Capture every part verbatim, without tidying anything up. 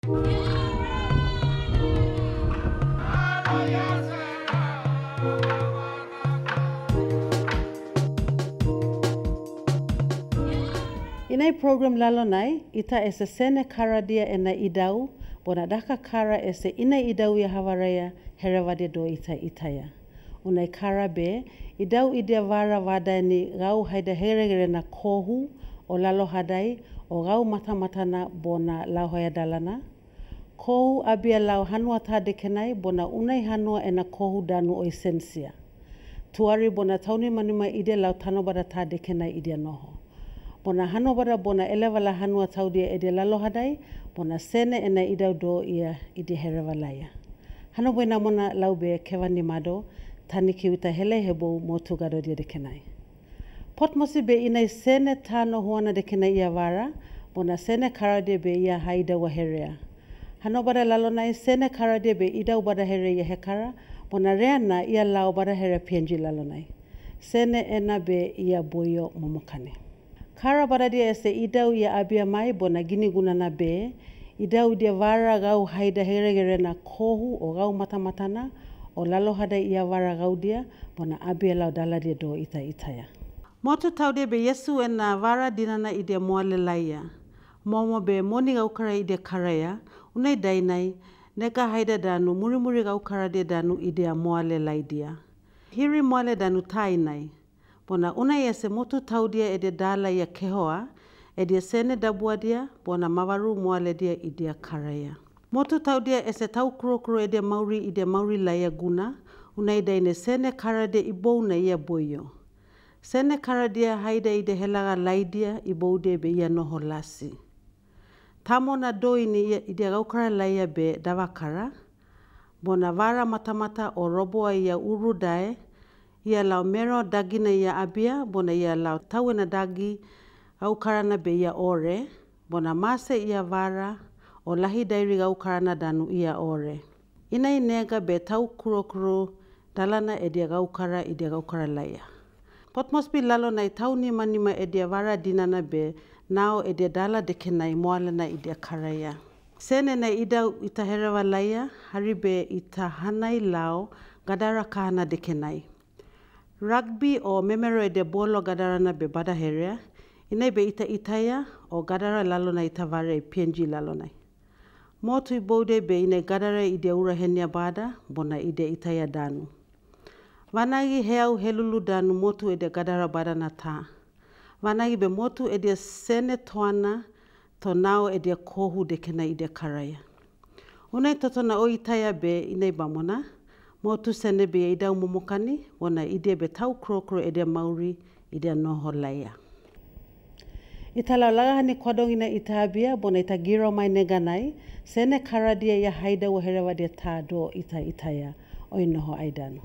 Inai program lalo nai, ita ese sene kara dia ena idau, bona daka kara ese ina idau ya hawaraya herewade do ita itaya. Unai kara be, idau idia vara vada ni gau haida heregere na kohu o lalo hadai o gau mata matana bona lau haya dalana. Kohu abia lau hanua tade kenai bona unai hanua ena kohu danu o esensia. Tuari bona tauni manima idia lau tanobada tade kenai idia noho. Bona hanobada bona elewala hanua taudia edia lalo hadai, bona sene ena idau do ia idia herewalaya. Hanobo na mona lau be kewani mado, taniki uta hele hebo motu gado dia de kenai. Potmosi be inai sene tano huana de kenai ia vara, bona sene karade be ia haida waherea. Hanobada lalo nai sene karade be idau bada here ia hekara, bona reana ia lau bada here pienji lalo nai. Sene ena be ia boyo momokane. Kara bada dia ese idau ia abia mai bona gini gunana be, idau dia vara gau haida heregere na kohu o gau matamatana, o lalo hada ia vara gau dia, bona abia lau dala dia do ita itaya. Motu tau dia be Yesu ena vara dinana idia moale laia. Momo be moni gau kara idia karaya, unai dainai, neka haida danu muri muri gau kara dia danu idia moale lai dia. Hiri moale danu tainai. Bona unai ese motu tau dia edia dala ia kehoa, edia sene dabua dia, bona mawaru moale dia idia karaya. Motu tau dia ese tau kuro kuro edia mauri idia mauri laia guna, unai daine sene kara dia ibou na ia boyo. Sene kara dia haida idia helaga lai dia ibou dia be ia noho lasi. Tamo na doi ni idia gaukara laia be davakara, bona vara matamata o roboa ia uru dae, ia lau mero dagina ia abia, bona ia lau tauena dagi au karana be ia ore, bona mase ia vara o lahi dairi au karana danu ia ore. Inai nega be tau kuro kuro dalana edia gaukara idia gaukara laia. Potmospi lalo nai tau nima nima edia vara dinana be nao edia dala dekenai moalana idia karaya. Sene na idau ita herewa laia, haribe ita hanai lao gadara kahana dekenai. Rugby o memero edia bolo gadarana be bada herea, inai be ita itaya o gadara lalo na ita vare P N G lalo nai. Motu iboude be inai gadara idia ura henia bada, bona idia itaya danu. Vanagi heau helulu danu motu edia gadara bada na ta. Vanagi be motu edia sene toana, to nao edia kohu dekena idia karaya. Unai totona o itaya be inai bamona, motu sene be idau momokani, wana idia be tau krokro edia mauri idia noho laia. Ita lau lagahani kwadongina ita abia, bona ita giro mai neganai, sene karadia ia haida waherewa dia ta do ita itaya o inoho aidano.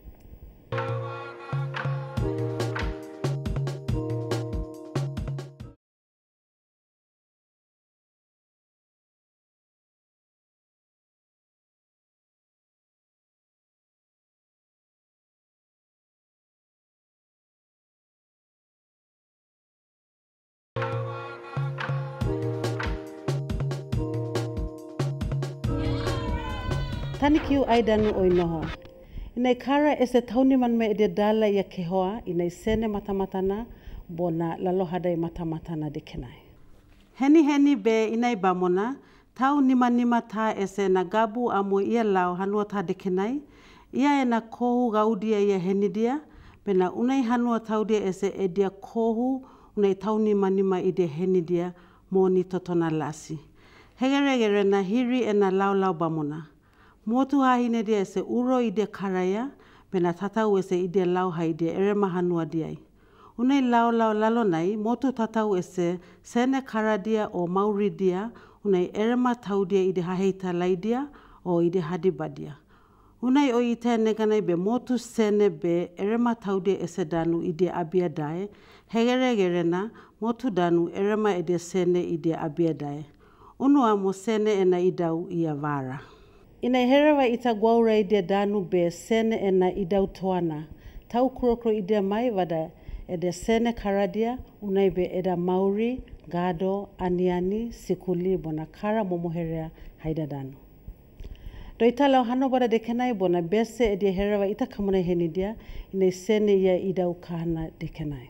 Tanikiu aidanu o inoho. Inai kara ese tauni manme edia dala ia kehoa, inai sene matamatana, bona lalo hadai matamatana dekenai. Heni heni be inai bamona, tau nima nima ta ese na gabu amo ia lau hanua ta dekenai, ia ena kohu gaudia ia henidia, bena unai hanua taudia ese edia kohu, unai tau nima nima idia henidia, moni totona lasi. Hegeregere na hiri ena lau lau bamona. Motu hahine dia ese uro idia karaya, bena tatau ese idia lau haidia ere mahanua diai. Unai lau lau lalo nai, motu tatau ese sene karadia o mauri dia, unai ere matau dia idia haheita laidia o idia hadibadia. Unai o itea neganai be motu sene be ere matau dia ese danu idia abia dae, hegeregere na motu danu ere ma idia sene idia abia dae. Unua mo sene ena idau ia vara. Inai herewa ita gwaura idia danu be sene ena idau toana. Tau kurokro idia mai vada eda sene karadia, unai be eda mauri, gado, aniani, sikuli, bona kara momoherea haidadano. Do itala hano bara dekenai bona bese edia herawa ita kamuna henidia ina sene ia idau kahana dekenai.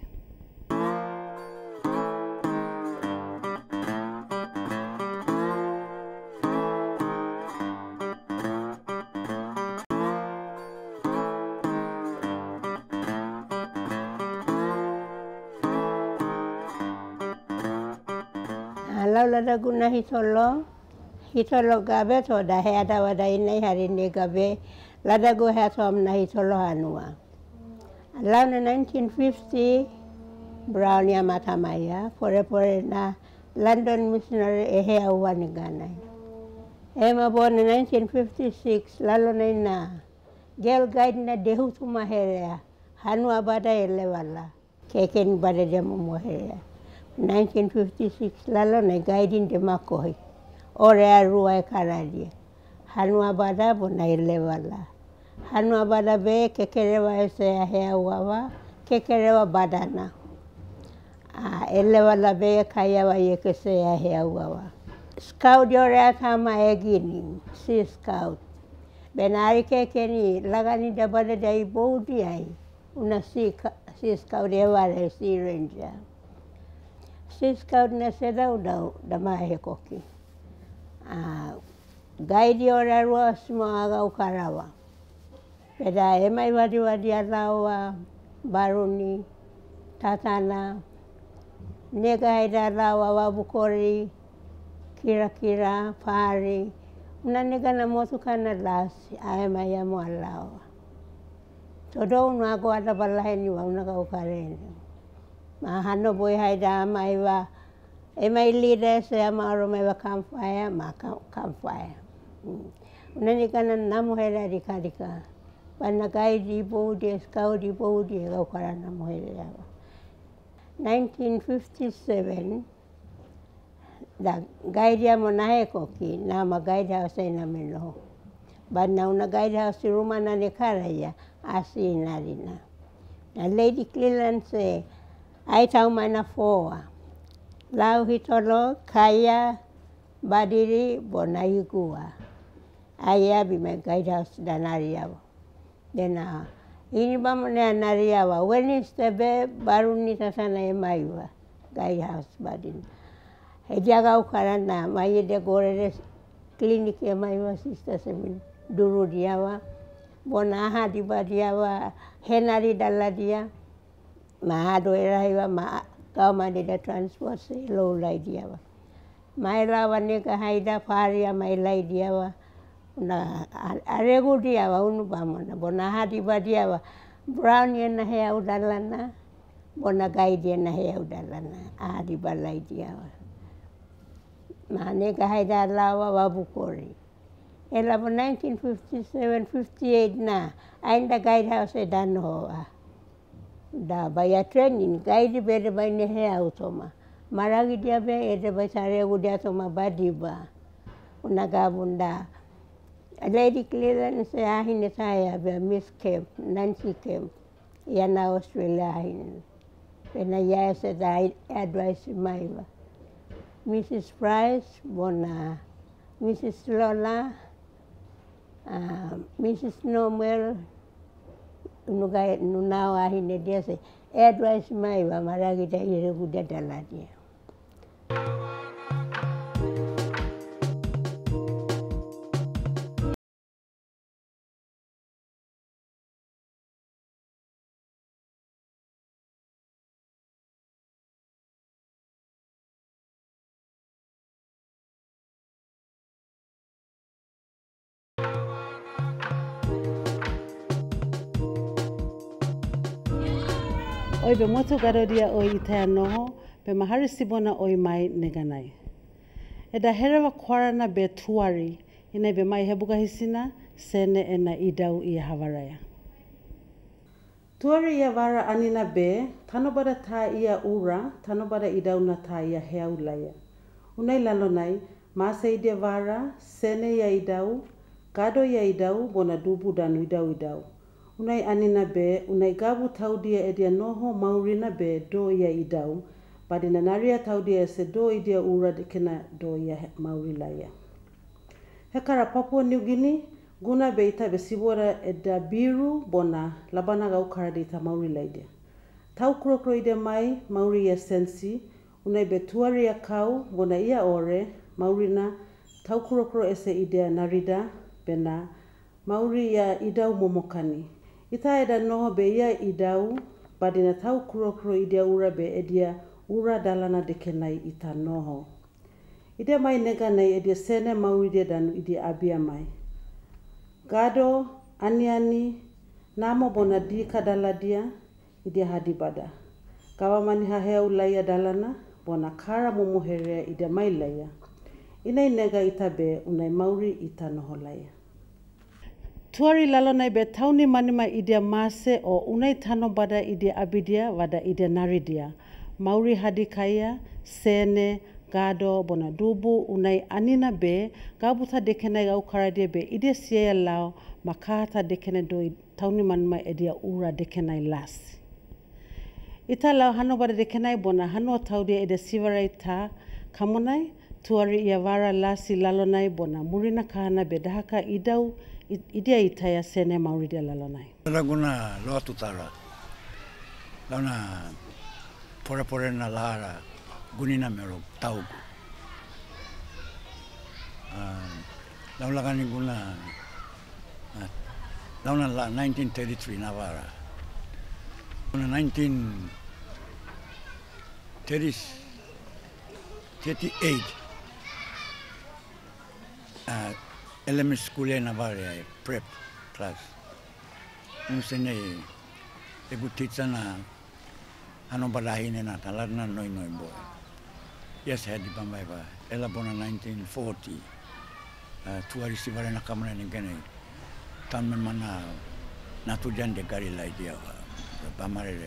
Alau lada guna hitolo, hitolo gabe to da heada wada inai hari ne gabe, lada gu heatom na hitolo hanua. Alau na nineteen fifty, Brown ya matamaya, pore pore na London missionary e hea uwani ganai. Ema born in nineteen fifty-six, lalo na ina, girl guide na dehutu maherea, hanua bada ele wala, keken bada jamu moherea. nineteen fifty-six, lalo na guiding de makohi. Ore arua e karadia. Hanua bada bona ele wala. Hanua bada be kekerewa ese ya hea uawa, kekerewa badana. Ah, ele wala be kaya wa ye kese ya hea uawa. Scout yore atama egini, si scout. Benari kekeni lagani da bada da ibodi ai. Una si, si scout eware si ranger. Si scout na sedau dau da mahe koki. Ah, guide ore arua sima aga ukarawa. Peda emai wadi wadi alawa, baruni, tatana, nega haida alawa, wabukori, kira kira, pari. Una nega na motu kana lasi, aema ya mo alawa. Todo unu ago ada balaheni wa unaga ukareni. Ma hano boy haida amai wa, emai leader se ama aroma wa campfire, ma campfire. Una nega na namu hera dika dika. Wana guide bodi, scout bodi, ga ukara namu hera. nineteen fifty-seven, da guide ya monahe koki, na ma guide house ina meno. But na una guide house ruma na nekaraya, asi inarina. Na Lady Cleland se, ai tau mana foa. Lau hitolo, kaya, badiri, bona igua. Aya bime guide house danariawa. Dena, ini bamone anariawa. Wednesday be baruni tasana emaiwa, guide house badin. Hejaga ukarana, mai de gore klinik emaiwa sister semin duru diawa. Bona aha dibadiawa, henari daladia. Mahado eraiwa, ma kau mande da transport se low lai diawa. Mailawa nega haida paria mailai diawa. Na aregu diawa unu bamona. Bona aha dibadiawa, Brown yena hea udalana. Bona guide yena hea udalana. Aha dibalai diawa. Ma nega haida lawa wabukori. Ela bo nineteen fifty-seven fifty-eight na, ainda guide house e danoa. Da baya training, guide bede bai ne hea utoma. Maragi dia be ede bai taregu dia toma badiba. Unagabunda. Lady Cleland se ahine saya be Miss Kemp, Nancy Kemp. Yana Australia ahine. Pena ya se da advice maiwa. Missus Price, bona Missus Lola, uh, Missus Noel, nugai nunao ahine dia se advice maiwa maragi da iregu da daladia. Oi be motu garodia oi itea noho, be mahari sibona oi mai neganai. E da herewa kwarana be tuari, ina be mai hebuga hisina, sene ena idau ia hawaraya. Tuari ia wara anina be, tanobada ta ia ura, tanobada idau na ta ia heaulaya. Unai lalonai, masa ide wara, sene ia idau, gado ia idau, bona dubu danu idau idau. Unai anina be, unai gabu taudia edia noho maurina be do ia idau, Badina naria taudia e se do idia ura de kena do ia Maori laia. He kara Papua New Guinea, guna be ita be sibora e da biru bona labana gau kara de ita Maori laidia. Tau kurokuro ide mai Maori ia sensi, unai be tuari a kau bona ia ore, Maurina tau kurokuro ese idea narida bena Maori ia idau momokani. Ita eda noho be ia idau, badina tau kurokuro idea ura be edia ura dalana de kenai ita noho. Idea mai nega nei edia sene Maori dia danu idia abia mai. Gado, aniani, namo bona di kadala dia, idia hadibada. Kawamani haheu laia dalana, bona kara momoherea idia mai laia. Inai nega ita be unai Maori ita noho laia. Tuari lalonai be tauni manima idia mase o unai tano bada idia abidia wada idia naridia. Maori hadikaya, sene, gado, bona dubu, unai anina be, gabuta dekenai gau karadia be, idia siea lao, makahata dekenai do tauni manima edia ura dekenai las. Ita lao hano bada dekenai bona hano taudia edia sivarai ta, kamonai, tuari ia vara lasi lalonai bona murina kahana be dahaka idau, idia itaya sene Maori dia lalonai. Laguna loa tutara. Launa pora pora na lara gunina mero tauku. Launa gani guna launa la nineteen thirty-three Navara. Launa nineteen thirty-eight uh, elementary school in Navara, prep class. Nusene egu teacher na ano balahine na talar na noi noi boy. Yes, had di bambai ba. Ela bona nineteen forty. Uh, tuari si vare na kamera ni gane. Tanmen mana na tujan de gari lai dia ba. Bamare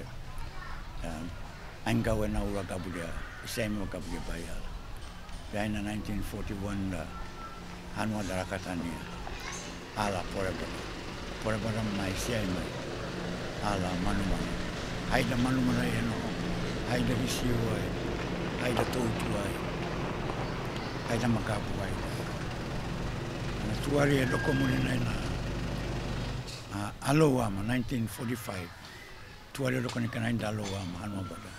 anga we na ura gabudia. Same gabudia ba ya. Ya na nineteen forty-one da hanwa darakatania. Ala forever. Forever mai sia mai. Ala manu manu. Haida manu manu e no. Haida hisiu ai. Haida toutu ai. Haida makapu ai. Na tuari e doko muni nai na uh, Aloama, nineteen forty-five. Tuari e doko ni kanai da Aloama, hanua bada.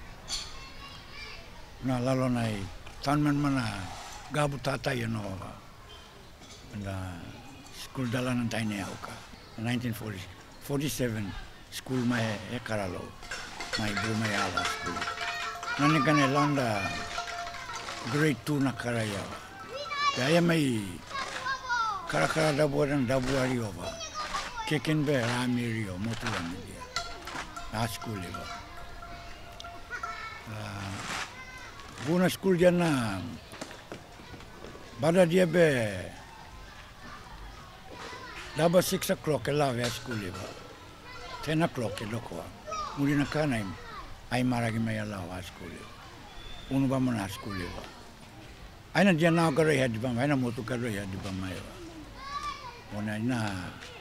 Na lalo nai tanman mana gabu tatai e no. Na school dalanan taine auka. nineteen forty-seven school mai e karalo. Mai bu mai ala school. Nani kane landa grade two na karaya. Kaya mai karakara dabu dan dabu ari ova. Keken be ramirio motu ramiria. Na school eva. Buna school jana bada dia be daba six o'clock e lave a school eva. Ten o'clock e loko. Murina kana ai maragi mai ala a school eva. Unu ba mana school eva. Aina dia na karo ya di ba aina motu karo ya di ba mai eva. Ona ina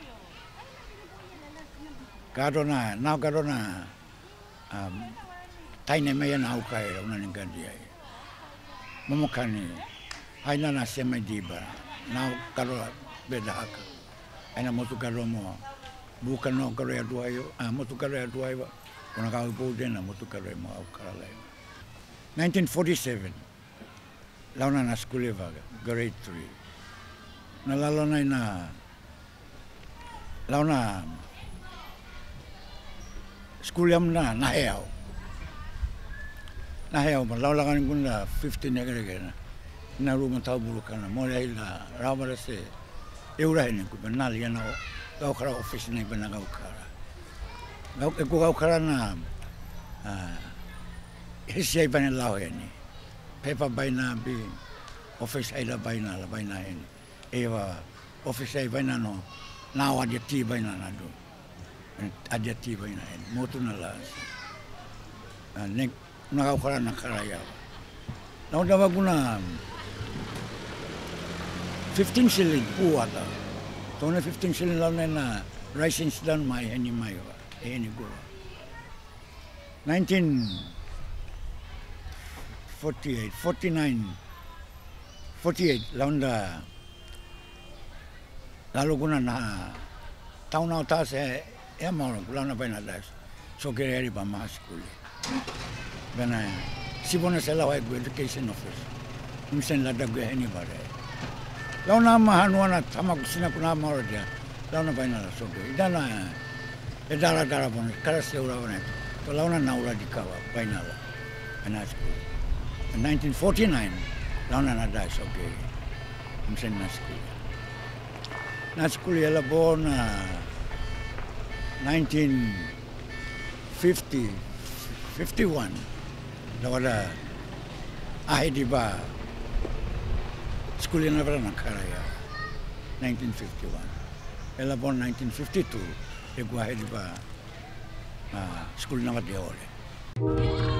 karo na na karo na um taine mai na au kai ona ni gandia. Momokani aina na sema di ba. Na karo bedaka. Aina motu karo mo bukan no karo ya dua yo ah motu karo ya dua yo ona kau po dena motu karo mo au kala nineteen forty-seven launa na school eva grade three na lalona na launa school yam na na heo na heo ma laula kan guna fifteen negere gena na ruma tau bulu kana mo la ramara se eura ni ku benali na gau kara office ni bena gau kara gau e gau kara na ah hisi ai bana lao ni pepa baina bi office ai la baina la baina ni eva office ai baina no na wa dia ti baina na do adia ti baina ni motu na la ne na gau kara na kara ya na unda baguna fifteen shilling puata. Tona fifteen shilling lang na rising down mai any mai any go. nineteen forty-eight, forty-nine, forty-eight, launda lalu guna na tahun au tas e e mauro launa baina das so ke eri ba ma school bena sibona sela wa education office misen la dagu heni bare launa ma hanuana tamaku sina kuna mauro dia launa baina la so ke idana e dara dara bon kara se ura bona to launa naura di kawa baina la ana school in nineteen forty-nine launa na das so ke misen na school na school ela born uh, nineteen fifty, fifty-one. Da wala ahi di ba school ena vera na karaya nineteen fifty-one. Ela born nineteen fifty-two. E gua ahi di ba uh, school na dia ole.